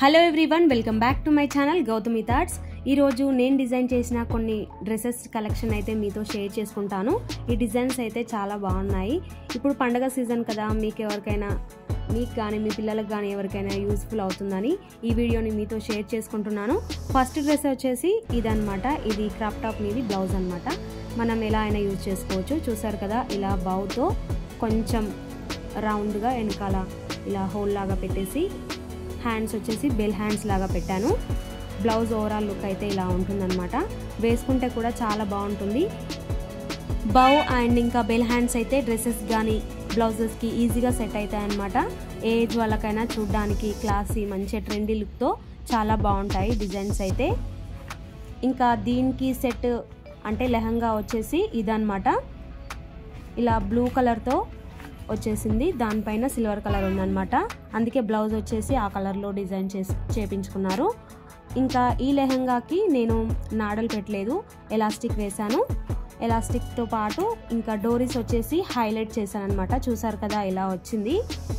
Hello everyone, welcome back to my channel Gautami thoughts. ఈరోజు నేను design చేసిన కొన్ని డ్రెస్సెస్ కలెక్షన్ అయితే మీతో షేర్ చేసుకుంటాను. ఈ డిజైన్స్ అయితే చాలా బాగున్నాయి. ఇప్పుడు పండగ సీజన్ కదా, మీకు కానీ మీ పిల్లలకు కానీ ఎవరికైనా యూస్ఫుల్ అవుతుందని ఈ వీడియోని మీతో షేర్ చేసుకుంటున్నాను. ఫస్ట్ డ్రెస్ వచ్చేసి ఇదన్నమాట. ఇది క్రాప్ టాప్ మీది బ్లౌజ్ అనమాట. మనం ఎలా అయినా యూజ్ చేసుకోవచ్చు. చూసారు కదా, ఇలా బౌతో కొంచెం రౌండ్గా వెనకాల ఇలా హోల్ లాగా పెట్టేసి హ్యాండ్స్ వచ్చేసి బెల్ హ్యాండ్స్ లాగా పెట్టాను. బ్లౌజ్ ఓవరాల్ లుక్ అయితే ఇలా ఉంటుందన్నమాట. వేసుకుంటే కూడా చాలా బాగుంటుంది. బౌ అండ్ ఇంకా బెల్ హ్యాండ్స్ అయితే డ్రెస్సెస్ కానీ బ్లౌజెస్కి ఈజీగా సెట్ అవుతాయి అన్నమాట. ఏజ్ వాళ్ళకైనా చూడడానికి క్లాసీ మంచి ట్రెండీ లుక్తో చాలా బాగుంటాయి డిజైన్స్ అయితే. ఇంకా దీనికి సెట్ అంటే లెహంగా వచ్చేసి ఇదన్నమాట. ఇలా బ్లూ కలర్తో వచ్చేసింది, దానిపైన సిల్వర్ కలర్ ఉందన్నమాట. అందుకే బ్లౌజ్ వచ్చేసి ఆ కలర్లో డిజైన్ చేపించుకున్నారు. ఇంకా ఈ లెహంగాకి నేను నాడలు పెట్టలేదు, ఎలాస్టిక్ వేశాను. ఎలాస్టిక్తో పాటు ఇంకా డోరీస్ వచ్చేసి హైలైట్ చేశాను అనమాట. చూసారు కదా ఇలా వచ్చింది.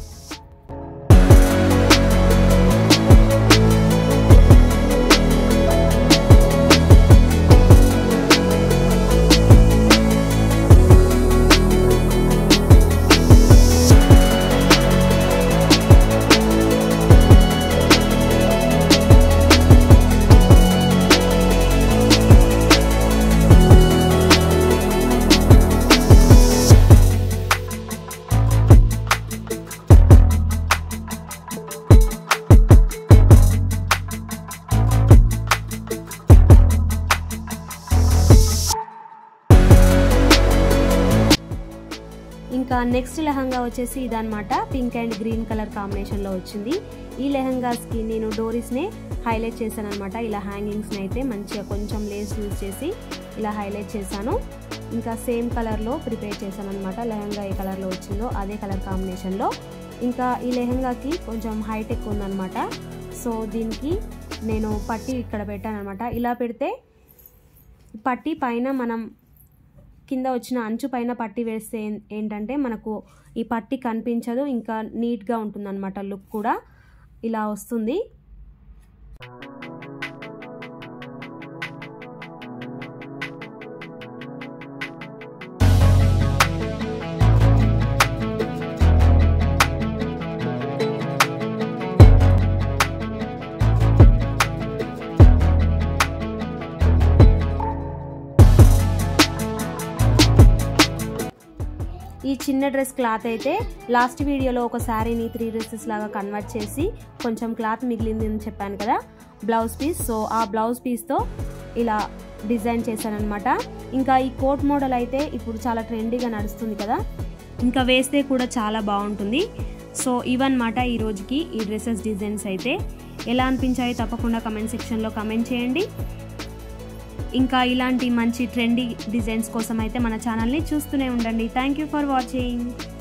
ఇంకా నెక్స్ట్ లెహంగా వచ్చేసి ఇదన్నమాట. పింక్ అండ్ గ్రీన్ కలర్ కాంబినేషన్లో వచ్చింది. ఈ లెహంగాస్కి నేను డోరీస్నే హైలైట్ చేశాను అనమాట. ఇలా హ్యాంగింగ్స్ని అయితే మంచిగా కొంచెం లేస్ యూజ్ చేసి ఇలా హైలైట్ చేశాను. ఇంకా సేమ్ కలర్లో ప్రిపేర్ చేశాను అనమాట. లెహంగా ఏ కలర్లో వచ్చిందో అదే కలర్ కాంబినేషన్లో. ఇంకా ఈ లెహంగాకి కొంచెం హైట్ ఎక్కువ ఉందన్నమాట. సో దీనికి నేను పట్టీ ఇక్కడ పెట్టాను అనమాట. ఇలా పెడితే పట్టీ పైన మనం కింద వచ్చిన అంచు పైన పట్టీ వేస్తే ఏంటంటే మనకు ఈ పట్టీ కనిపించదు, ఇంకా నీట్గా ఉంటుంది అనమాట. లుక్ కూడా ఇలా వస్తుంది. ఈ చిన్న డ్రెస్ క్లాత్ అయితే లాస్ట్ వీడియోలో ఒక శారీని 3 డ్రెస్సెస్ లాగా కన్వర్ట్ చేసి కొంచెం క్లాత్ మిగిలింది అని చెప్పాను కదా, బ్లౌజ్ పీస్. సో ఆ బ్లౌజ్ పీస్తో ఇలా డిజైన్ చేశాను అనమాట. ఇంకా ఈ కోట్ మోడల్ అయితే ఇప్పుడు చాలా ట్రెండీగా నడుస్తుంది కదా, ఇంకా వేస్తే కూడా చాలా బాగుంటుంది. సో ఇవన్నమాట ఈ రోజుకి ఈ డ్రెస్సెస్ డిజైన్స్ అయితే. ఎలా అనిపించాయో తప్పకుండా కమెంట్ సెక్షన్లో కమెంట్ చేయండి. ఇంకా ఇలాంటి మంచి ట్రెండీ డిజైన్స్ కోసం అయితే మన ఛానల్ని చూస్తూనే ఉండండి. Thank you for watching.